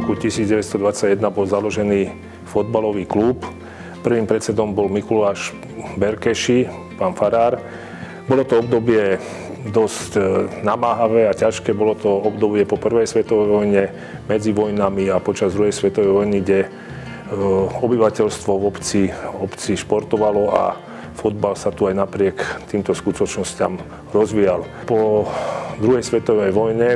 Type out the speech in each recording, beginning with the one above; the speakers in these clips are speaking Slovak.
roku 1921 bol založený fotbalový klub. Prvým predsedom bol Mikuláš Berkeši, pán farár. Bolo to obdobie dosť namáhavé a ťažké. Bolo to obdobie po prvej svetovej vojne, medzi vojnami a počas druhej svetovej vojny, kde obyvateľstvo v obci športovalo a fotbal sa tu aj napriek týmto skutočnosťam rozvíjal. Po druhej svetovej vojne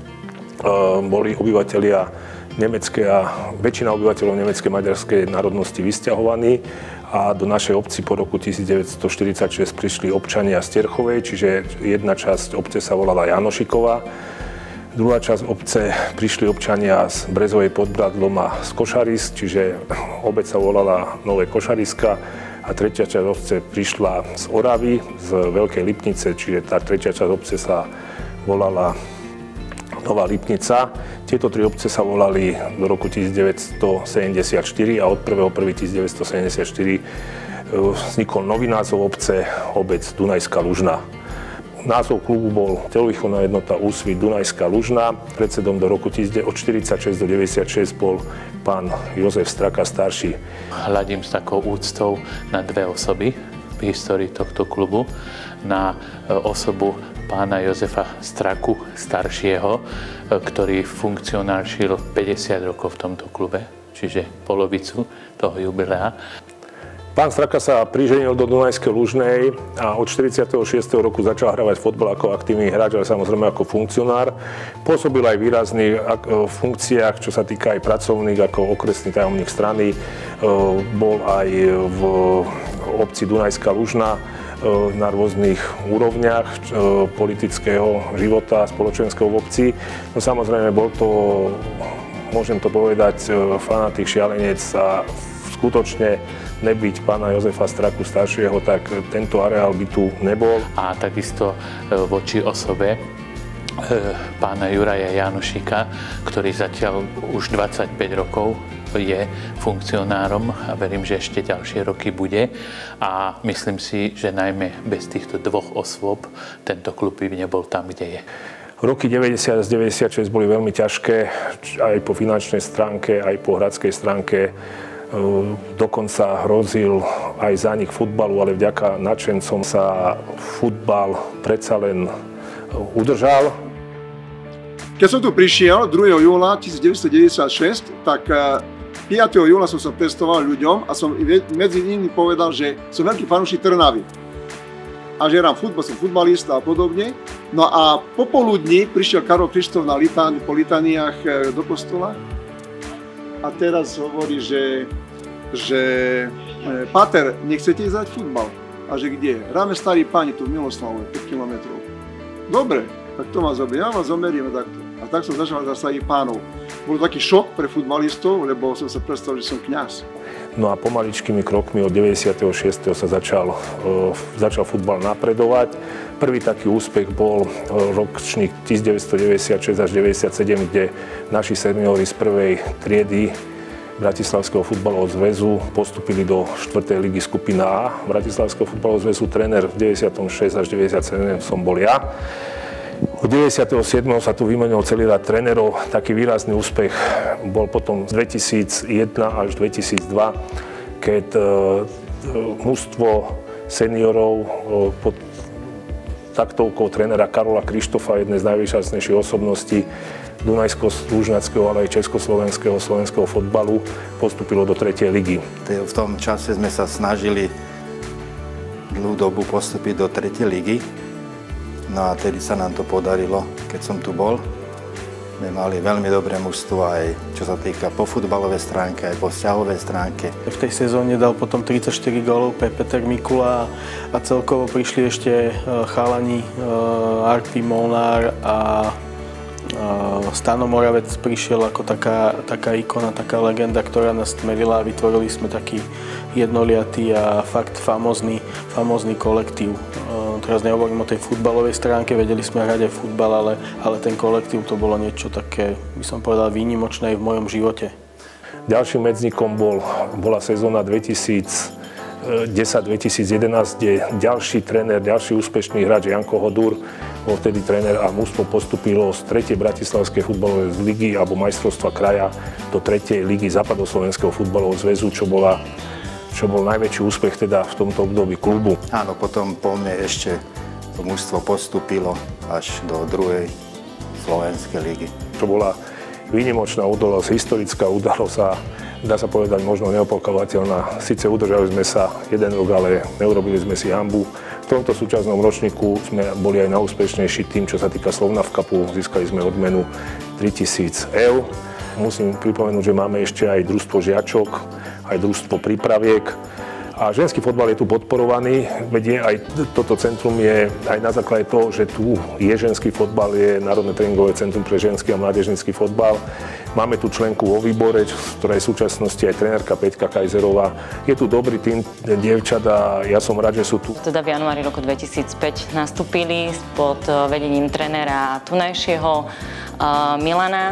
boli obyvatelia nemecké a väčšina obyvateľov nemeckej maďarskej národnosti vysťahovaní a do našej obci po roku 1946 prišli občania z Terchovej, čiže jedna časť obce sa volala Janošiková, druhá časť obce prišli občania z Brezovej pod Bradlom a z Košaris, čiže obec sa volala Nové Košariska a tretia časť obce prišla z Oravy, z Veľkej Lipnice, čiže tá tretia časť obce sa volala Nová Lipnica. Tieto tri obce sa volali do roku 1974 a od 1.1.1974 vznikol nový názov obce, obec Dunajská Lužná. Názov klubu bol telovýchovná jednota Úsvit Dunajská Lužná. Predsedom do roku od 46 do 96 bol pán Jozef Straka starší. Hľadím s takou úctou na dve osoby v histórii tohto klubu. Na osobu pána Jozefa Straku staršieho, ktorý funkcionáršil 50 rokov v tomto klube, čiže polovicu toho jubilea. Pán Straka sa priženil do Dunajskej Lužnej a od 46. roku začal hravať fotbal ako aktívny hráč, ale samozrejme ako funkcionár. Pôsobil aj výrazných funkciách, čo sa týka aj pracovných, ako okresný tajomník strany. Bol aj v obci Dunajská Lužná na rôznych úrovniach politického života, spoločenského v obci. No samozrejme, bol to, môžem to povedať, fanatik, šialenec a skutočne nebyť pána Jozefa Straku staršieho, tak tento areál by tu nebol. A takisto voči osobe pána Juraja Janošika, ktorý zatiaľ už 25 rokov je funkcionárom a verím, že ešte ďalšie roky bude. A myslím si, že najmä bez týchto dvoch osôb tento klub by nebol tam, kde je. Roky 90 až 96 boli veľmi ťažké, aj po finančnej stránke, aj po hradskej stránke. Dokonca hrozil aj zánik futbalu, ale vďaka nadšencom sa futbal predsa len udržal. Keď som tu prišiel 2. júla 1996, tak 5. júla som sa prezentoval ľuďom a som medzi nimi povedal, že som veľký fanúšik Trnavy. A že hrám futbal, som futbalista a podobne. No a popoludní prišiel Karol Krištof po litaniách do kostola a teraz hovorí, že Pater, nechcete ísť hrať futbal? A že kde? Hráme Starí Páni tu v Miloslavove, 5 kilometrov. Dobre, tak to ma zoberie, ja vás zomeriem takto. A tak som začal za Starých Pánov. Bol taký šok pre futbalistov, lebo som sa predstavil, že som kňaz. No a pomaličkými krokmi od 96. sa začal futbal napredovať. Prvý taký úspech bol ročník 1996 až 97, kde naši seniori z prvej triedy Bratislavského futbalového zväzu postupili do 4. ligy skupina A Bratislavského futbalového zväzu. Tréner v 96 až 97 som bol ja. Od 97. sa tu vymenil celý rad trénerov. Taký výrazný úspech bol potom z 2001 až 2002, keď mužstvo seniorov pod taktovkou trénera Karola Krištofa, jednej z najvýznamnejších osobností dunajsko-lužnackého, ale aj československého slovenského fotbalu, postúpilo do 3. ligy. V tom čase sme sa snažili dlhú dobu postúpiť do 3. ligy. No a tedy sa nám to podarilo, keď som tu bol. My mali veľmi dobré mužstvo aj čo sa týka po futbalovej stránke, aj po vzťahovej stránke. V tej sezóne dal potom 34 gólov Peter Mikula a celkovo prišli ešte chalani Arpi Molnár a Stano Moravec prišiel ako taká ikona, taká legenda, ktorá nás tmerila a vytvorili sme taký jednoliatý a fakt famózny kolektív. Teraz nehovorím o tej futbalovej stránke, vedeli sme hrať aj futbal, ale ten kolektív to bolo niečo také, by som povedal, výnimočné v mojom živote. Ďalším medzníkom bola sezóna 2000 2010-2011, kde ďalší tréner, ďalší úspešný hráč Janko Hodur bol vtedy tréner a mužstvo postupilo z 3. bratislavskej futbalovej ligy alebo majstrovstva kraja do 3. ligy Západoslovenského futbalového zväzu, čo bol najväčší úspech teda v tomto období klubu. Áno, potom po mne ešte to mužstvo postupilo až do 2. slovenskej ligy. To bola výnimočná udalosť, historická udalosť a dá sa povedať možno neopakovateľná. Sice udržali sme sa jeden rok, ale neurobili sme si hanbu. V tomto súčasnom ročníku sme boli aj najúspešnejší tým, čo sa týka Slovnaft Cupu. Získali sme odmenu 3000 eur. Musím pripomenúť, že máme ešte aj družstvo žiačok, aj družstvo prípraviek. A ženský fotbal je tu podporovaný, veď aj toto centrum je aj na základe toho, že tu je ženský fotbal, je Národné tréningové centrum pre ženský a mládežnícky fotbal. Máme tu členku vo výbore, ktorá je v súčasnosti aj trénerka Peťka Kajzerová. Je tu dobrý tým dievčat a ja som rád, že sú tu. Teda v januári roku 2005 nastúpili pod vedením trénera tunajšieho Milana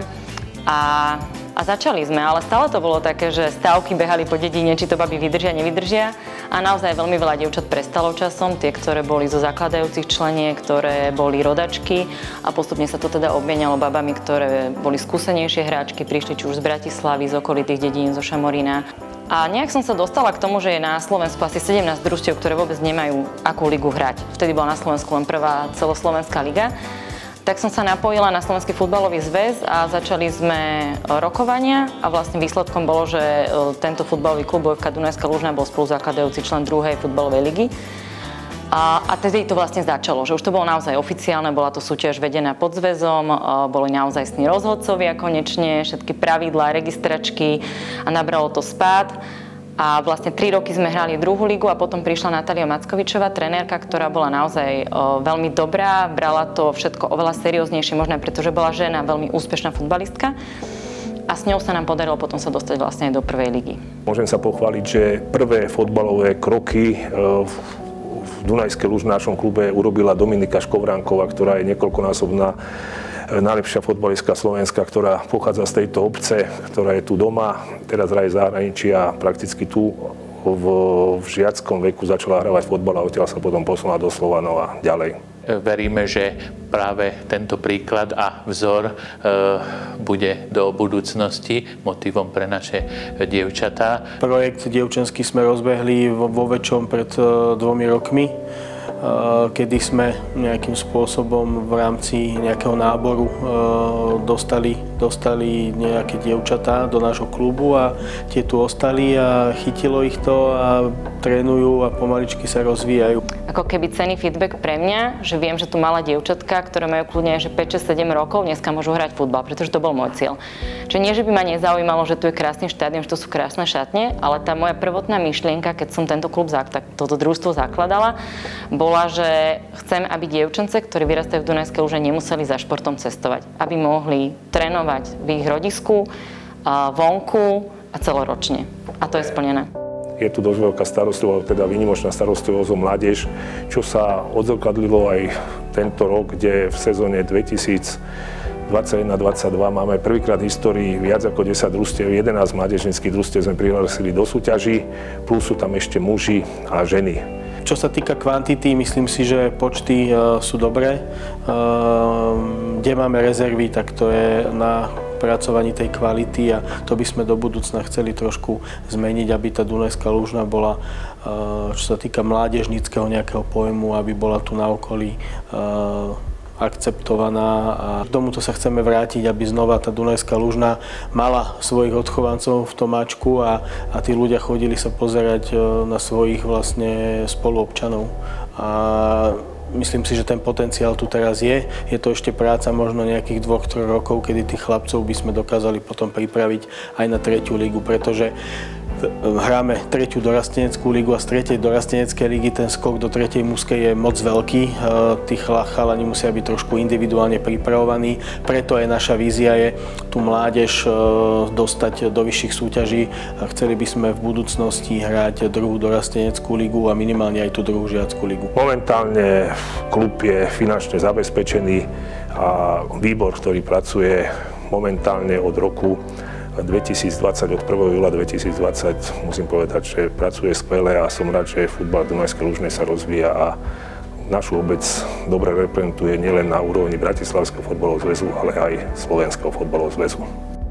a začali sme, ale stále to bolo také, že stávky behali po dedine, či to baby vydržia, nevydržia. A naozaj veľmi veľa dievčat prestalo časom, tie, ktoré boli zo zakladajúcich členiek, ktoré boli rodačky a postupne sa to teda obmienialo babami, ktoré boli skúsenejšie hráčky, prišli či už z Bratislavy, z okolitých dedín, zo Šamorína. A nejak som sa dostala k tomu, že je na Slovensku asi 17 družstiev, ktoré vôbec nemajú akú ligu hrať. Vtedy bola na Slovensku len prvá celoslovenská liga. Tak som sa napojila na Slovenský futbalový zväz a začali sme rokovania a vlastne výsledkom bolo, že tento futbalový klub VFK Dunajská Lužná bol spoluzakladajúci člen 2. futbalovej ligy. A tedy to vlastne začalo, že už to bolo naozaj oficiálne, bola to súťaž vedená pod zväzom, boli naozajstní rozhodcovia konečne, všetky pravidlá, registračky a nabralo to spád. A vlastne 3 roky sme hrali 2. ligu a potom prišla Natália Mackovičová, trenérka, ktorá bola naozaj veľmi dobrá, brala to všetko oveľa serióznejšie, možno pretože bola žena, veľmi úspešná futbalistka. A s ňou sa nám podarilo potom sa dostať vlastne aj do 1. ligy. Môžem sa pochváliť, že prvé fotbalové kroky v Dunajskej Lužnášom klube urobila Dominika Škovránková, ktorá je niekoľkonásobná najlepšia fotbalistka Slovenska, ktorá pochádza z tejto obce, ktorá je tu doma, teraz hraje zahraničí a prakticky tu v žiackom veku začala hravať fotbal a odtiaľ sa potom posunula do Slovanov a ďalej. Veríme, že práve tento príklad a vzor bude do budúcnosti motivom pre naše dievčatá. Projekt dievčenský sme rozbehli vo Väčšom pred 2 rokmi, kedy sme nejakým spôsobom v rámci nejakého náboru dostali nejaké dievčatá do nášho klubu a tie tu ostali a chytilo ich to a trénujú a pomaličky sa rozvíjajú. Ako keby cenný feedback pre mňa, že viem, že tu malá dievčatka, ktoré majú kľudne že 5, 6, 7 rokov, dneska môžu hrať futbal, pretože to bol môj cieľ. Čiže nie, že by ma nezaujímalo, že tu je krásny štádion, že tu sú krásne šatne, ale tá moja prvotná myšlienka, keď som tento klub, toto družstvo zakladala, bola, že chcem, aby dievčence, ktorí vyrastajú v Dunajskej Luže, nemuseli za športom cestovať, aby mohli trénovať v ich rodisku, vonku a celoročne. A to je splnené. Je tu dosť veľká starostlivosť, teda výnimočná starostlivosť o mládež, čo sa odzrkadlilo aj tento rok, kde v sezóne 2021-2022 máme prvýkrát v histórii viac ako 10 družstiev, 11 mládežníckych družstiev sme prihlásili do súťaží, plus sú tam ešte muži a ženy. Čo sa týka kvantity, myslím si, že počty sú dobré. Kde máme rezervy, tak to je na pracovaní tej kvality a to by sme do budúcna chceli trošku zmeniť, aby tá Dunajská Lužná bola, čo sa týka mládežníckeho nejakého pojmu, aby bola tu na okolí akceptovaná a k tomuto sa chceme vrátiť, aby znova tá Dunajská Lužná mala svojich odchovancov v Tomáčku a tí ľudia chodili sa pozerať na svojich vlastne spoluobčanov. A myslím si, že ten potenciál tu teraz je. Je to ešte práca možno nejakých 2-3 rokov, kedy tých chlapcov by sme dokázali potom pripraviť aj na 3. ligu, pretože hráme 3. dorasteneckú ligu a z 3. dorasteneckej ligy ten skok do 3. mužskej je moc veľký. Tí chalani musia byť trošku individuálne pripravovaní, preto aj naša vízia je tú mládež dostať do vyšších súťaží a chceli by sme v budúcnosti hrať 2. dorasteneckú ligu a minimálne aj tú 2. žiackú ligu. Momentálne klub je finančne zabezpečený a výbor, ktorý pracuje momentálne od roku, 2020, od 1. júla 2020 musím povedať, že pracuje skvele a som rád, že futbal Dunajskej Lužnej sa rozvíja a našu obec dobre reprezentuje nielen na úrovni Bratislavského fotbalového zväzu, ale aj Slovenského fotbalového zväzu.